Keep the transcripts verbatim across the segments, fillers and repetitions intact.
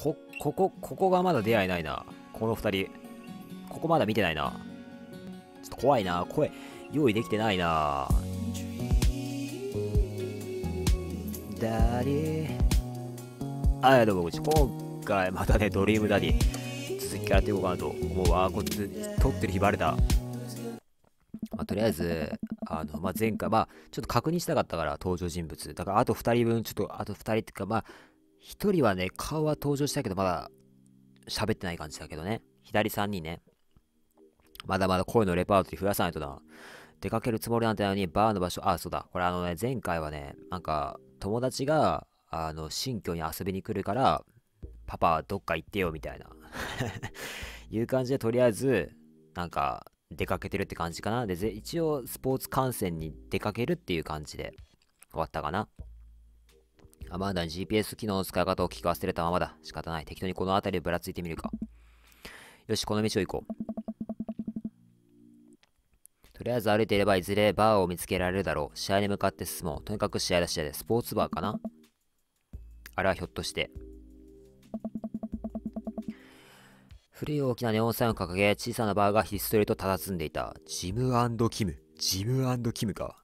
こ、ここ、ここがまだ出会いないな。この二人。ここまだ見てないな。ちょっと怖いな。声、用意できてないな。ダディ。あ、どうも、今回またね、ドリームダディ。続きからやっていこうかなと思うわ。こっち、撮ってる日バレた。まあ、とりあえず、あの、まあ、前回、まあ、ちょっと確認したかったから、登場人物。だから、あとふたりぶん、ちょっと、あとふたりっていうか、まあ、ひとりはね、顔は登場したけど、まだ、喋ってない感じだけどね。左さんにんね。まだまだ声のレパートリー増やさないとな。出かけるつもりなんてのに、バーの場所、あ、そうだ。これあのね、前回はね、なんか、友達が、あの、新居に遊びに来るから、パパ、どっか行ってよ、みたいな。いう感じで、とりあえず、なんか、出かけてるって感じかな。で、ぜ一応、スポーツ観戦に出かけるっていう感じで、終わったかな。あ、まだ ジーピーエス 機能の使い方を聞かせれたままだ。仕方ない。適当にこの辺りでぶらついてみるか。よし、この道を行こう。とりあえず歩いていればいずれバーを見つけられるだろう。試合に向かって進もう。とにかく試合だ試合で。スポーツバーかな。あれはひょっとして。古い大きなネオンサインを掲げ、小さなバーがひっそりと佇んでいた。ジム&キム。ジム&キムか。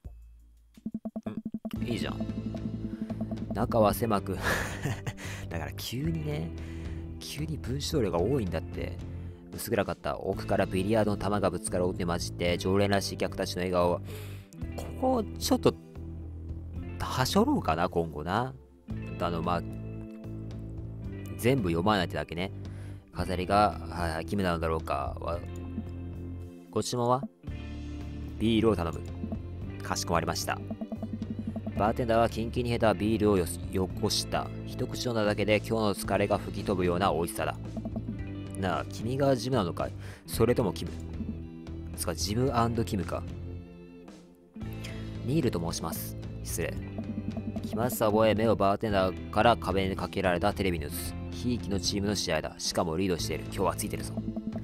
んいいじゃん。中は狭く。だから急にね、急に文章量が多いんだって。薄暗かった。奥からビリヤードの球がぶつかる音に混じって、常連らしい客たちの笑顔は、ここ、ちょっと、はしょろうかな、今後な。あの、まあ、全部読まないってだけね。飾りが、はいはい、キムなのだろうか。ご注文はビールを頼む。かしこまりました。バーテンダーはキンキンに冷えたビールをよよこした。一口飲んだだけで今日の疲れが吹き飛ぶような美味しさだ。なあ、君がジムなのかい？それともキム？つか、ジム&キムか。ニールと申します。失礼。気まずさを覚え、目をバーテンダーから壁にかけられたテレビに映す。ひいきのチームの試合だ。しかもリードしている。今日はついてるぞ。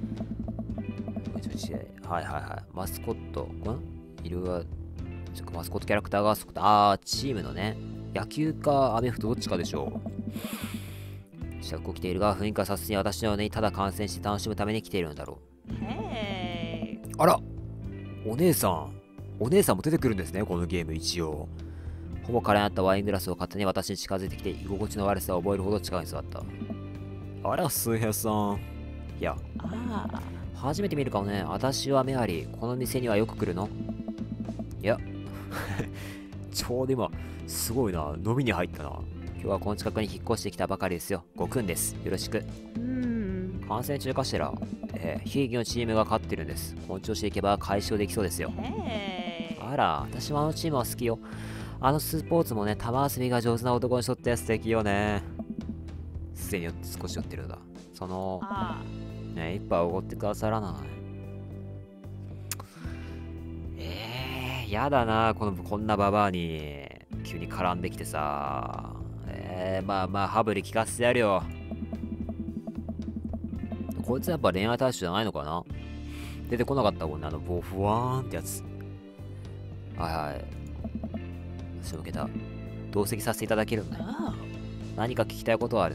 はいはいはい。マスコット。んいるわ。マスコットキャラクターが、あー、チームのね。野球かアメフトどっちかでしょう。試着を着ているが、雰囲気はさすがに私のようにただ観戦して楽しむために来ているんだろう。あら、お姉さん。お姉さんも出てくるんですね、このゲーム一応。ほぼ空になったワイングラスを勝手に私に近づいてきて、居心地の悪さを覚えるほど近くに座った。あら、スーヘさん。いや、初めて見るかもね。私はメアリー。この店にはよく来るの？いや、ちょうど今、すごいな。飲みに入ったな。今日はこの近くに引っ越してきたばかりですよ。ごくんです。よろしく。観戦中かしら。えー、ひいきのチームが勝ってるんです。この調子でいけば解消できそうですよ。あら、私もあのチームは好きよ。あのスポーツもね、玉遊びが上手な男にとって素敵よね。すでに少し寄ってるんだ。その、ね、一杯おごってくださらない。えー、やだな、この、こんなババアに、急に絡んできてさ。えー、まあまあ、ハブリ聞かせてやるよ。こいつやっぱ恋愛対象じゃないのかな？出てこなかったもんね、あの、ボフワーンってやつ。はいはい。足を受けた。同席させていただけるのね。何か聞きたいことはある。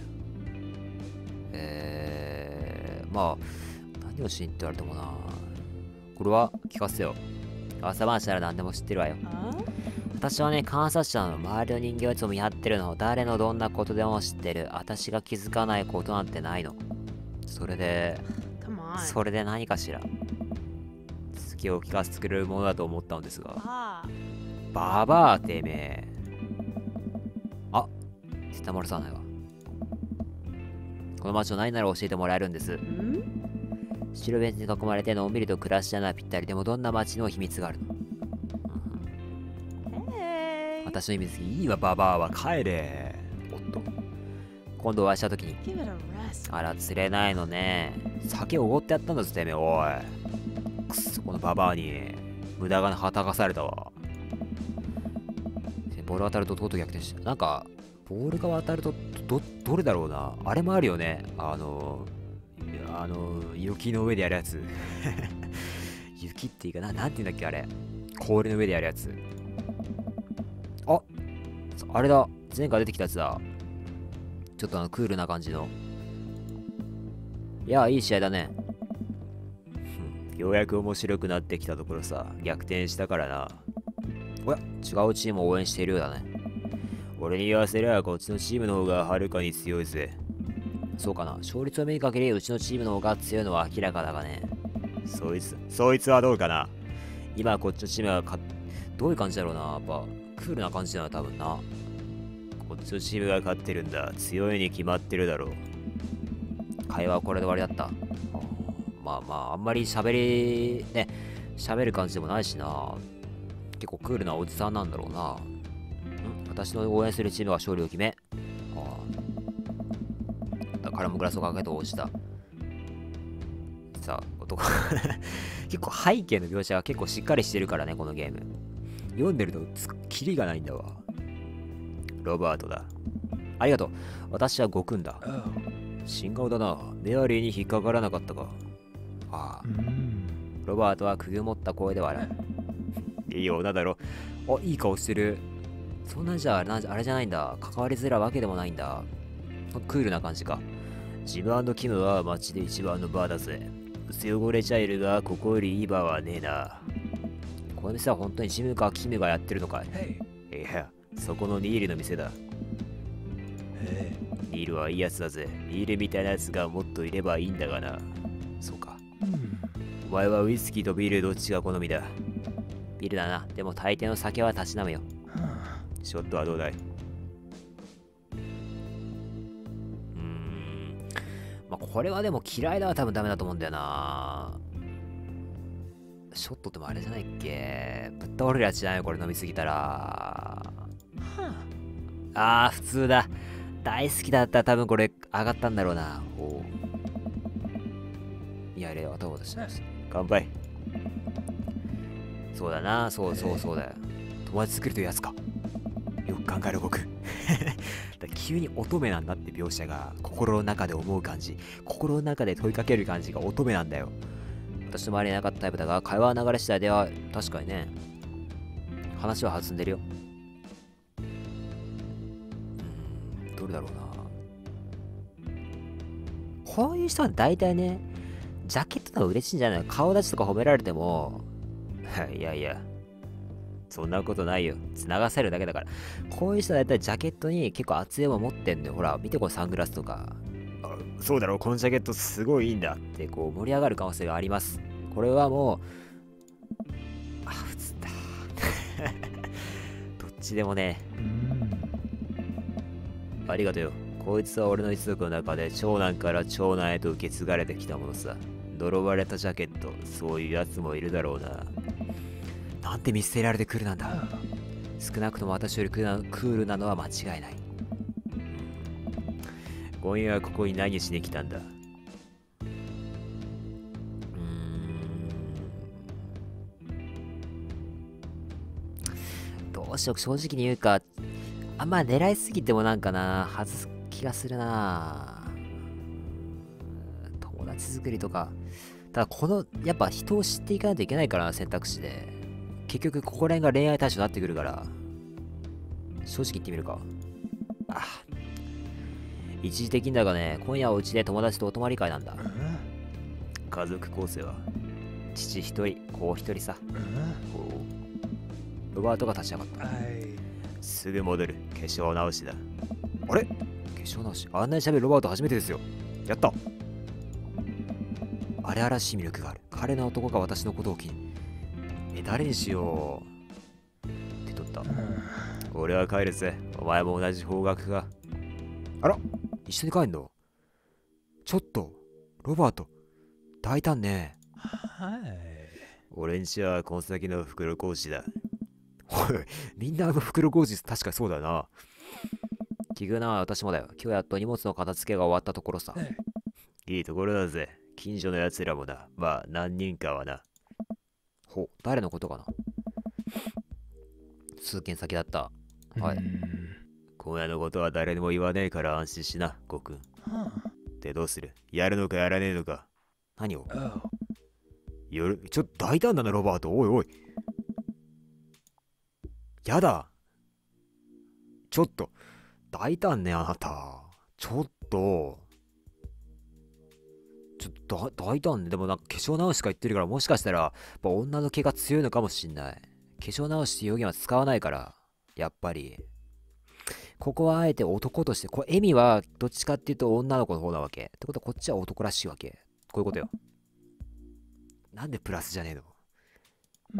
えー、まあ、何をしにって言われてもな。これは聞かせてよ。朝話なら何でも知ってるわよ。私はね、観察者の周りの人間をいつも見張ってるの。誰のどんなことでも知ってる。私が気づかないことなんてないの。それで、それで何かしら。続きを聞かせてくれるものだと思ったのですが。ババアてめえ。あ、絶対漏らさないわ。この街の何なら教えてもらえるんです。白ベンチに囲まれてのんびりと暮らしなのはぴったり。でもどんな街にも秘密があるの。私の秘密いいわ、ババアは帰れ。おっと。今度お会いした時に。あら、釣れないのね。酒をおごってやったんだぞ、てめえ、おい。くっそ、このババアに。無駄がはたかされたわ。ボール当たるととうとう逆転した。なんか、ボールが当たると、ど、どれだろうな。あれもあるよね。あの、あの、雪の上でやるやつ。雪っていうかな、なんていうんだっけ、あれ。氷の上でやるやつ。あ、あれだ。前回出てきたやつだ。 ちょっとあのクールな感じの。いや、いい試合だね。ようやく面白くなってきたところさ、逆転したからな。おや、違うチームを応援しているようだね。俺に言わせればこっちのチームの方がはるかに強いぜ。そうかな。勝率を目にかけりうちのチームの方が強いのは明らかだがね。そいつ、そいつはどうかな。今こっちのチームがかどういう感じだろうな。やっぱクールな感じだな、多分な。こっちのチームが勝ってるんだ。強いに決まってるだろう。会話はこれで終わりだった。まあまあ、あんまり喋り、ね、喋る感じでもないしな。結構クールなおじさんなんだろうな。ん私の応援するチームが勝利を決め。ああ。カラムグラスをかけて応じた。さあ、男。結構背景の描写が結構しっかりしてるからね、このゲーム。読んでるとキリがないんだわ。ロバートだ。ありがとう。私は悟空だ。新顔だな。メアリーに引っかからなかったか。ああ。ロバートはくぐもった声で笑う。いい女だろ。あ、いい顔してる。そんなんじゃあれじゃないんだ。関わりづらいわけでもないんだ。クールな感じか。自分キムは街で一番のバーだぜ。薄汚れちゃいるが、ここよりいいバーはねえな。この店は本当にジムかキムがやってるのかい？いや、そこのニールの店だ。ニールはいいやつだぜ。ニールみたいなやつがもっといればいいんだがな。そうか。お前はウイスキーとビールどっちが好みだ？ビールだな。でも大抵の酒はたしなむよ。ショットはどうだい？うーん。まあ、これはでも嫌いだは多分ダメだと思うんだよな。ショットってもあれじゃないっけ？ぶっ倒れるやつじゃないよ、これ飲みすぎたら。あー、普通だ。大好きだったら多分これ上がったんだろうな。おう。いや、あれ、頭渡します。乾杯。そうだな、そうそうそうだよ。友達作りというやつか。よく考える僕。急に乙女なんだって描写が心の中で思う感じ。心の中で問いかける感じが乙女なんだよ。私の周りになかったタイプだが、会話の流れ次第では確かにね、話は弾んでるよ。うーん、どれだろうな。こういう人は大体ね、ジャケットとか嬉しいんじゃないの？顔立ちとか褒められても、いやいや、そんなことないよ。繋がせるだけだから。こういう人は大体ジャケットに結構熱いも持ってんのよ。ほら、見てこのサングラスとか。あ、そうだろう、このジャケットすごいいいんだってこう盛り上がる可能性があります。これはもう、あ、普通だ。どっちでもね。ありがとうよ。こいつは俺の一族の中で長男から長男へと受け継がれてきたものさ。呪われたジャケット、そういうやつもいるだろうな。なんて見捨てられてくるなんだ。少なくとも私よりクールなのは間違いない。今夜はここに何しに来たんだ？うーん。どうしよう、正直に言うか。あんま狙いすぎてもなんかな、外す気がするな。友達作りとか。ただこの、やっぱ人を知っていかないといけないからな、選択肢で。結局ここら辺が恋愛対象になってくるから、正直言ってみるか。あ、一時的だがね、今夜はうちで友達とお泊まり会なんだ。家族構成は父一人、子一人さ。ロバートが立ち上がった。すぐ戻る。化粧直しだ。あれ？化粧直し。あんなに喋るロバート初めてですよ。やった。荒々しい魅力がある。彼の男が私のことを気に。え、誰にしようって取った。俺は帰るぜ。お前も同じ方角か。あら、一緒に帰んの？ちょっと、ロバート、大胆ね。はい。俺んちはこの先の袋小路だ。おい、みんなあの袋小路確かにそうだな。奇遇な私もだよ。今日やっと荷物の片付けが終わったところさ。いいところだぜ。近所のやつらもな。まあ何人かはな。ほう、誰のことかな。通勤先だった。はい。今夜のことは誰にも言わねえから安心しな、ゴくん。で、どうする？やるのかやらねえのか。何を？夜、ちょっと大胆だな、ロバート。おいおい。やだ。ちょっと、大胆ね、あなた。 ちょっと、ちょっとだ大胆ね。でもなんか化粧直しか言ってるから、もしかしたら、やっぱ女の毛が強いのかもしんない。化粧直しって表現は使わないから、やっぱり。ここはあえて男として、こエミはどっちかっていうと女の子の方なわけ。ってことはこっちは男らしいわけ。こういうことよ。なんでプラスじゃねえの？ うん。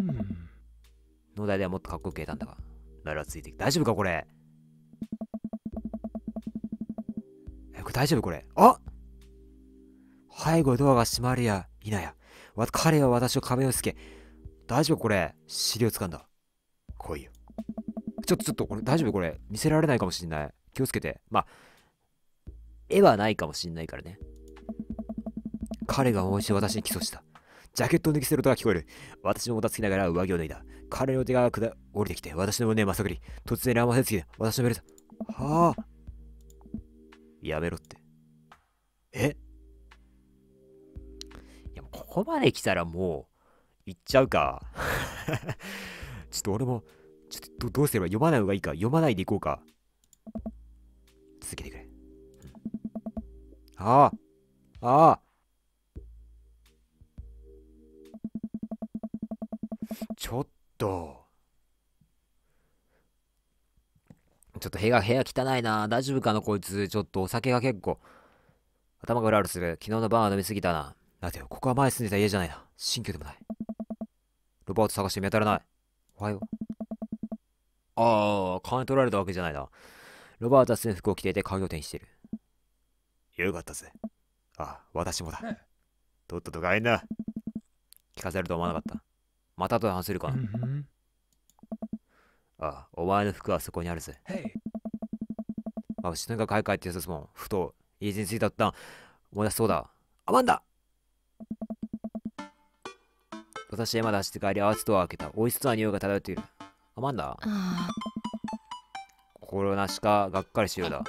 農大ではもっとかっこよく言えたんだが。ならついてきて。大丈夫かこれ？え、これ大丈夫これ？あ、背後ドアが閉まるや否や。わ彼は私を壁をつけ。大丈夫これ？尻を掴んだ。来いよ。ちょっとちょっとこれ大丈夫これ？見せられないかもしんない。気をつけて。まあ、絵はないかもしんないからね。彼がもう一度私に起訴した。ジャケットを脱ぎ捨てる音が聞こえる。私ももたつきながら上着を脱いだ。彼の手が下降りてきて、私の胸をまさぐり、突然乱暴せつきで、私のベルト。はあ。やめろって。えいや、もうここまで来たらもう、行っちゃうか。ちょっと俺も、ちょっとどうすれば読まない方がいいか。読まないでいこうか。続けてくれ。うん、ああ。ああ。ちょっと。ちょっと部屋、部屋汚いな。大丈夫かなこいつ。ちょっとお酒が結構。頭がうらうらする。昨日の晩は飲みすぎたな。待てよ、ここは前住んでた家じゃないな。新居でもない。ロバート探して見当たらない。おはよう。ああ、金取られたわけじゃないな。ロバートは制服を着ていて鍵を手にしている。よかったぜ。ああ、私もだ。とっとと帰んな。聞かせると思わなかった。また後で話せるかな。ああ、お前の服はそこにあるぜ。あ、後ろが買い替えってやつもん。ふと、家路に着いたった思い出しそうだ。アマンダ。私はまだ走って帰り、アーツドアを開けた。美味しそうな匂いが漂っている。アマンダ。心なしか、がっかりしようだ。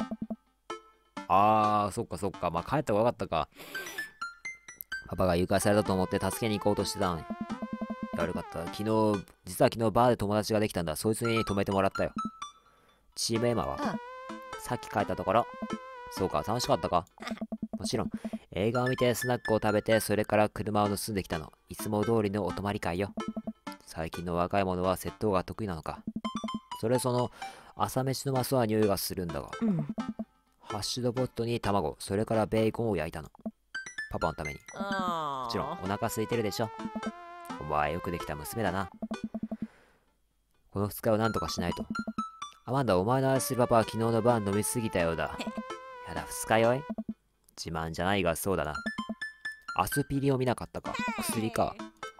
あー、そっかそっか。まあ、帰った方がよかったか。パパが誘拐されたと思って助けに行こうとしてたのに。悪かった。昨日、実は昨日バーで友達ができたんだ。そいつに泊めてもらったよ。チームエマはさっき帰ったところ。そうか、楽しかったか？もちろん。映画を見て、スナックを食べて、それから車を盗んできたの。いつも通りのお泊まり会よ。最近の若い者は窃盗が得意なのか。それその、朝飯のまそうな匂いがするんだが。うん、ハッシュドポットに卵、それからベーコンを焼いたの。パパのために。もちろん、お腹空いてるでしょ。お前よくできた娘だな。この二日を何とかしないと。アマンダ、お前の愛するパパは昨日の晩飲みすぎたようだ。やだ、二日酔い？自慢じゃないがそうだな。アスピリンを見なかったか。薬か。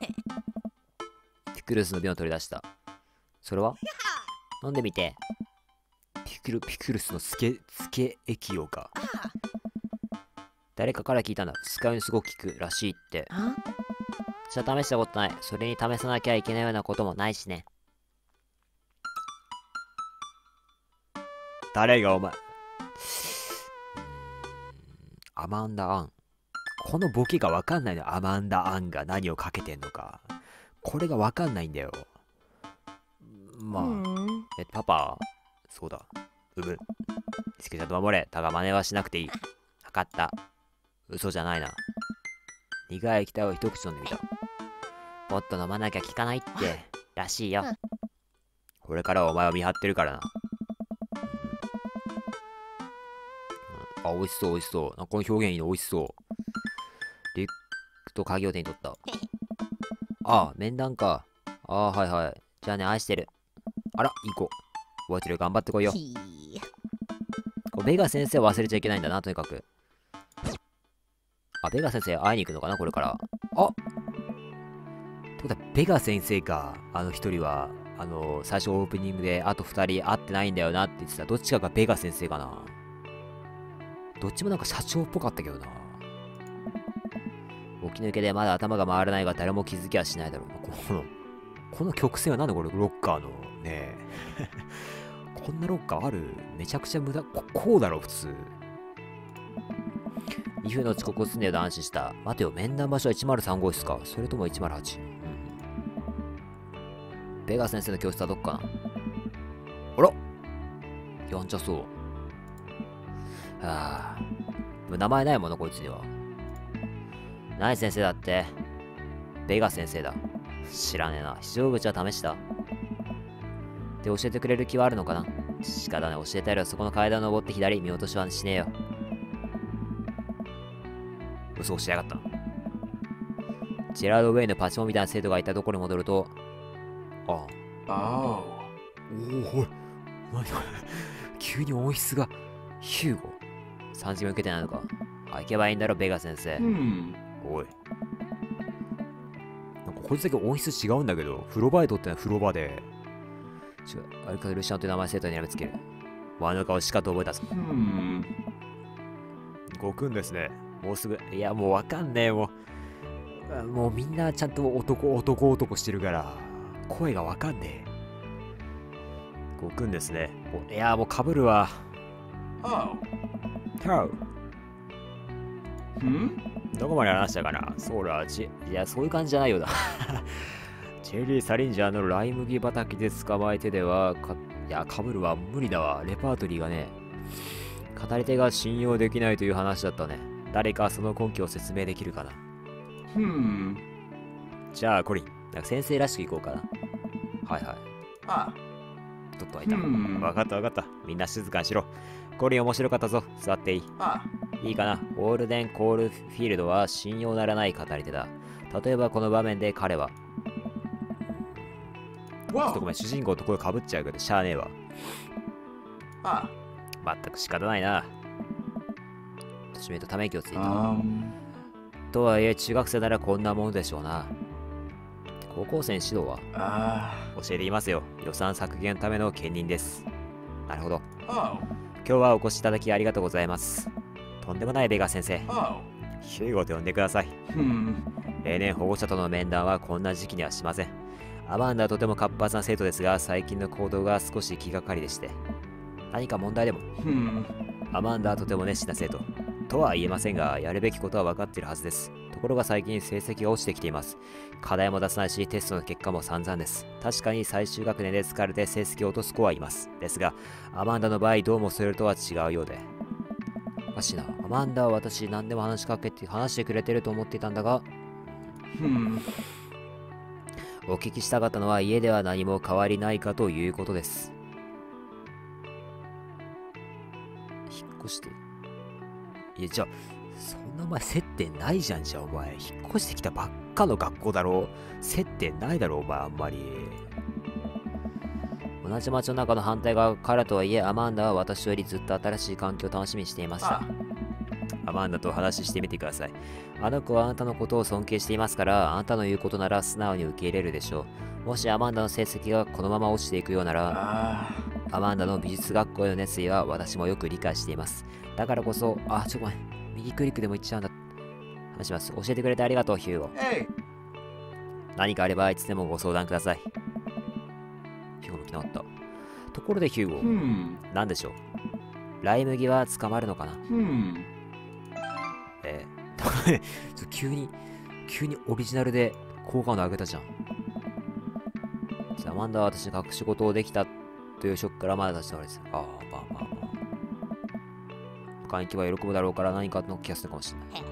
ピクルスの瓶を取り出した。それは飲んでみて。ピクル、ピクルスのつけ、つけ液用か。誰かから聞いたんだ。二日酔いにすごく効くらしいって。じゃあ試したことない。それに試さなきゃいけないようなこともないしね。誰がお前。アマンダ・アン。このボケがわかんないの。アマンダ・アンが何をかけてんのか。これがわかんないんだよ。まあ、え、パパそうだ。うむ。イスケちゃんと守れ。ただ真似はしなくていい。わかった。嘘じゃないな。苦い液体を一口飲んでみた。もっと飲まなきゃ効かないって、らしいよ。これからはお前を見張ってるからな。うん、あ、美味しそう美味しそう。この表現いいの美味しそう。リュックと鍵を手に取った。ああ、面談か。ああ、はいはい。じゃあね、愛してる。あら、いい子。覚えてる、頑張ってこいよ。こベガ先生は忘れちゃいけないんだな、とにかく。あ、ベガ先生会いに行くのかな、これから。あっってことは、ベガ先生か。あの一人は、あの、最初オープニングで、あと二人会ってないんだよなって言ってた。どっちかがベガ先生かな。どっちもなんか社長っぽかったけどな。起き抜けでまだ頭が回らないが誰も気づきはしないだろうな。この、この曲線はなんだこれ、ロッカーの。ねえ。こんなロッカーある？めちゃくちゃ無駄。こ、こうだろ、普通。にふんの遅刻を済んでると安心した。待てよ、面談場所はいちまるさん号室か。それともいちまるはち。うん。ベガ先生の教室はどっかな？あらやんちゃそう。 はあ。でも名前ないもの、こいつには。何先生だって？ベガ先生だ。知らねえな。非常口は試した？で、教えてくれる気はあるのかな？仕方ね、教えてやるよ。そこの階段を登って左、見落としはしねえよ。嘘をしやがった。ジェラード・ウェイのパチモンみたいな生徒がいたところに戻ると、ああ。 おおお、ほい。何急に音質が。ヒューゴ。さんじめ受けてないのか。あ、行けばいいんだろ、ベガ先生。 Hmm. おい。なんかこいつだけ音質違うんだけど、風呂場へとってのは風呂場で。違う、アルカ・ルシアンという名前生徒にやめつける。ワの顔しかと覚えたぞ。 Hmm. ごくんですね。もうすぐ。いや、もうわかんねえ、もう。もうみんなちゃんと男、男、男してるから、声がわかんねえ。ごくんですね。いや、もうかぶるわ。 Oh. タウ。 Hmm? どこまで話したかな？そうだ、ち、いや、そういう感じじゃないようだ。チェリー・サリンジャーのライ麦畑で捕まえてでは、か、いや、かぶるわ、無理だわ。レパートリーがね、語り手が信用できないという話だったね。誰かその根拠を説明できるかな？ Hmm. じゃあ、コリン、なんか先生らしくいこうかな。はいはい。 Ah. ちょっと開いた。 Hmm. わかったわかった。みんな静かにしろ。コリン面白かったぞ。座っていい。 Ah. いいかな。オールデン・コールフィールドは信用ならない語り手だ。例えばこの場面で彼は、ちょっとご Whoa. めん、主人公と声かぶっちゃうけど、しゃあねえわ。 Ah. まったく仕方ないな。私めとため息をついた。 Um. とはいえ、中学生ならこんなものでしょうな。高校生に指導は Uh. 教えていますよ。予算削減のための兼任です。なるほど。 Oh. 今日はお越しいただきありがとうございます。とんでもないベガ先生。 Oh. ヒューゴと呼んでください。 Hmm. 例年保護者との面談はこんな時期にはしません。アマンダはとても活発な生徒ですが、最近の行動が少し気がかりでして。何か問題でも？ Hmm. アマンダはとても熱心な生徒。とは言えませんが、やるべきことは分かっているはずです。ところが最近成績が落ちてきています。課題も出さないし、テストの結果も散々です。確かに最終学年で疲れて成績を落とす子はいます。ですが、アマンダの場合、どうもそれとは違うようで。おかしいな。アマンダは私何でも話しかけて、話してくれてると思っていたんだが、 Hmm. お聞きしたかったのは家では何も変わりないかということです。引っ越して。いや、じゃあ、そんなお前接点ないじゃん、じゃあお前。引っ越してきたばっかの学校だろ？接点ないだろ、お前、あんまり。同じ町の中の反対側からとはいえ、アマンダは私よりずっと新しい環境を楽しみにしていました。 Ah. アマンダとお話ししてみてください。あの子はあなたのことを尊敬していますから、あなたの言うことなら素直に受け入れるでしょう。もしアマンダの成績がこのまま落ちていくようなら、 Ah. アマンダの美術学校への熱意は私もよく理解しています。だからこそ、あ、ちょっとごめん。右クリックでも言っちゃうんだ。話します。教えてくれてありがとう、ヒューゴ。 Hey. 何かあればいつでもご相談ください。ヒューゴも来なかった。ところでヒューゴ、 Hmm. 何でしょう？ライ麦は捕まるのかな？ Hmm. えー、ちょ急に、急にオリジナルで効果音上げたじゃん。じゃあ、アマンダは私の隠し事をできたというショックからまだ立ち直りです。ああ、まあまあまあ。他に行けば喜ぶだろうから何かの気がするかもしれない。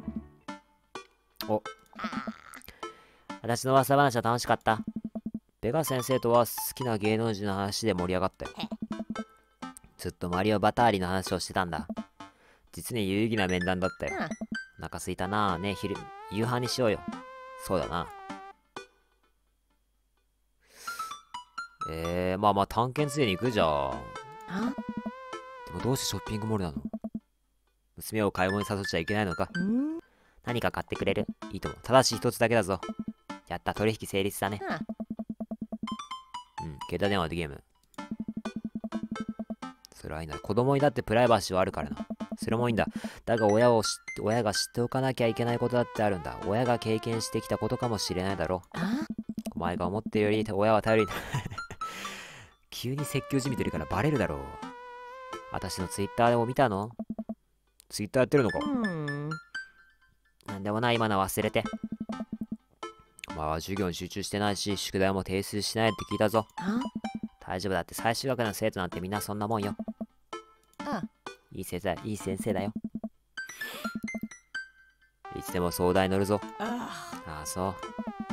お。私の噂話は楽しかった。ベガ先生とは好きな芸能人の話で盛り上がったよ。ずっとマリオ・バターリの話をしてたんだ。実に有意義な面談だったよ。お腹すいたなぁ。ねえ、昼、夕飯にしようよ。そうだな。えー、まあまあ探検ついでに行くじゃん。でもどうしてショッピングモールなの？娘を買い物に誘っちゃいけないのか？何か買ってくれる？いいとも。ただし一つだけだぞ。やった、取引成立だね。うん、携帯電話でゲーム。それはいいな。子供にだってプライバシーはあるからな。それもいいんだ。だが親を知って親が知っておかなきゃいけないことだってあるんだ。親が経験してきたことかもしれないだろう。お前が思ってるより親は頼りに急に説教じみてるからバレるだろう。私のツイッターでも見たの？ツイッターやってるのか？なんでもない、今のは忘れて。まあ授業に集中してないし、宿題も提出しないって聞いたぞ。大丈夫だって、最終学年の生徒なんてみんなそんなもんよ。 いい先生、いい先生だよ。いつでも相談に乗るぞ。 あああ、そう。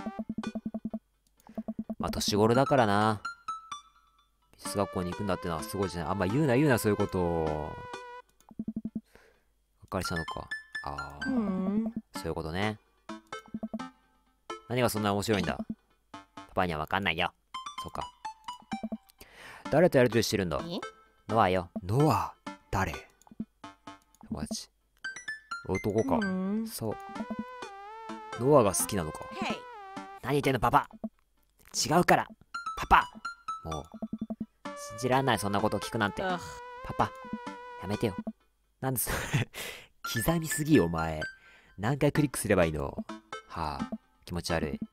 まあ、年頃だからな。美術学校に行くんだってのはすごいじゃない。あんま言うな言うな、そういうことを。がっかりしたのか。ああ、そういうことね。何がそんな面白いんだ。パパにはわかんないよ。そうか。誰とやりとりしてるんだ。ノアよ。ノア誰？友達。男か。そう。ノアが好きなのか。何言ってんのパパ。違うからパパ。もう信じらんない、そんなこと聞くなんて。パパやめてよ。なんでそれ刻みすぎよお前。何回クリックすればいいの。はあ、気持ち悪い。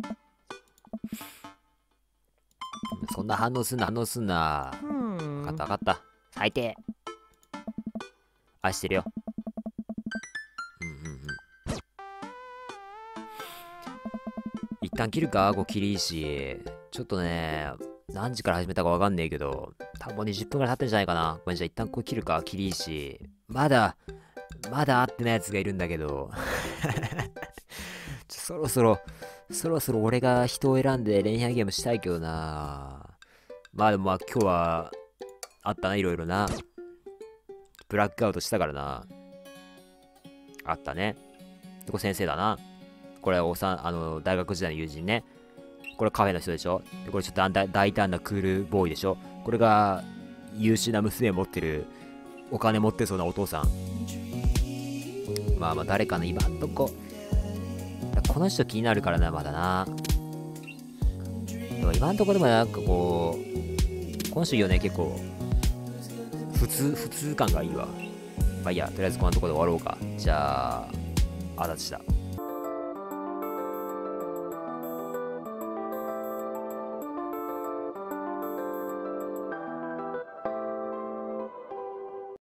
そんな反応すんな反応すんな。分かった分かった。最低。愛してるよ。うんうんうん。一旦切るかご切り石。ちょっとね、何時から始めたかわかんねえけど、多分にじゅっぷんぐらい経ってんじゃないかな。ごめん、じゃあ一旦これ切るか、切り石。まだ、まだ会ってないやつがいるんだけど。ちょそろそろ、そろそろ俺が人を選んで恋愛ゲームしたいけどな。まあでもまあ今日は、あったな、いろいろな。ブラックアウトしたからな。あったね。これ先生だな。これおさん、あの、大学時代の友人ね。これカフェの人でしょ。でこれちょっと大胆なクールボーイでしょ。これが優秀な娘を持ってる、お金持ってそうなお父さん。まあまあ誰かの今んとこ。この人気になるからな、まだな。でも今んとこでもなんかこう、この人いいよね、結構。普通、普通感がいいわ。まあいいや、とりあえずこんなところで終わろうか。じゃあ、あだちだ。